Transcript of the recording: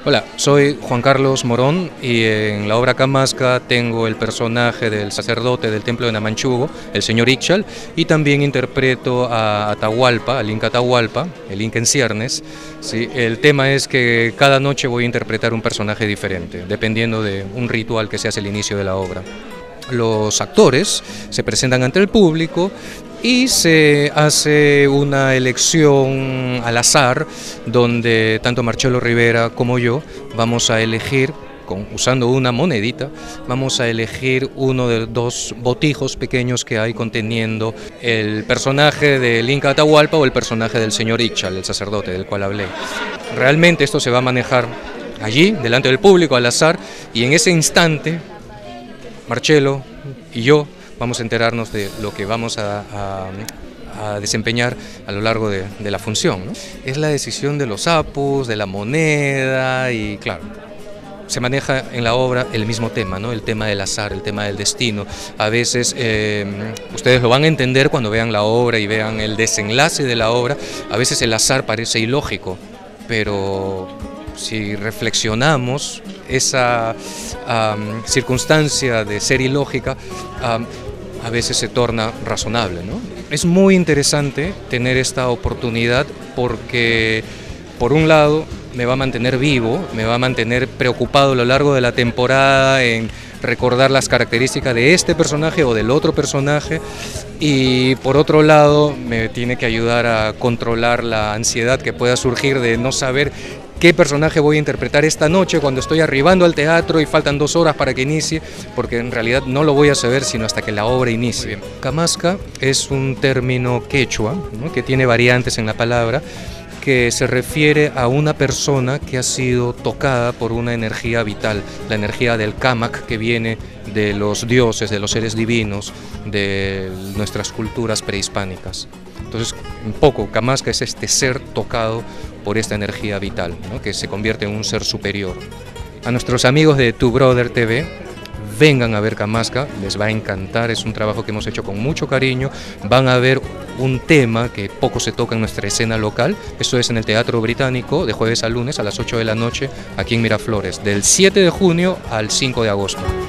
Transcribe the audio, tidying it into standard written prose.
Hola, soy Juan Carlos Morón y en la obra Camasca tengo el personaje del sacerdote del templo de Namanchugo, el señor Ixchel, y también interpreto a Atahualpa, al Inca Atahualpa, el Inca en ciernes. ¿Sí? El tema es que cada noche voy a interpretar un personaje diferente, dependiendo de un ritual que se hace al inicio de la obra. Los actores se presentan ante el público y se hace una elección al azar donde tanto Marcelo Rivera como yo vamos a elegir, usando una monedita, vamos a elegir uno de dos botijos pequeños que hay conteniendo el personaje del Inca Atahualpa o el personaje del señor Ixchel, el sacerdote del cual hablé. Realmente esto se va a manejar allí, delante del público, al azar, y en ese instante Marcelo y yo vamos a enterarnos de lo que vamos a desempeñar a lo largo de la función, ¿no? Es la decisión de los sapos, de la moneda y claro, se maneja en la obra el mismo tema, ¿no? El tema del azar, el tema del destino. A veces ustedes lo van a entender cuando vean la obra y vean el desenlace de la obra. A veces el azar parece ilógico, pero si reflexionamos esa circunstancia de ser ilógica, a veces se torna razonable, ¿no? Es muy interesante tener esta oportunidad porque, por un lado, me va a mantener vivo, me va a mantener preocupado a lo largo de la temporada en recordar las características de este personaje o del otro personaje, y por otro lado me tiene que ayudar a controlar la ansiedad que pueda surgir de no saber qué personaje voy a interpretar esta noche cuando estoy arribando al teatro y faltan 2 horas para que inicie, porque en realidad no lo voy a saber sino hasta que la obra inicie. Camasca es un término quechua, ¿no?, que tiene variantes en la palabra, que se refiere a una persona que ha sido tocada por una energía vital, la energía del Camac, que viene de los dioses, de los seres divinos, de nuestras culturas prehispánicas. Entonces, un poco, Camasca es este ser tocado por esta energía vital, ¿no?, que se convierte en un ser superior. A nuestros amigos de Tu Brother TV, vengan a ver Camasca, les va a encantar, es un trabajo que hemos hecho con mucho cariño. Van a ver un tema que poco se toca en nuestra escena local. Esto es en el Teatro Británico, de jueves a lunes a las 8 de la noche, aquí en Miraflores, del 7 de junio al 5 de agosto.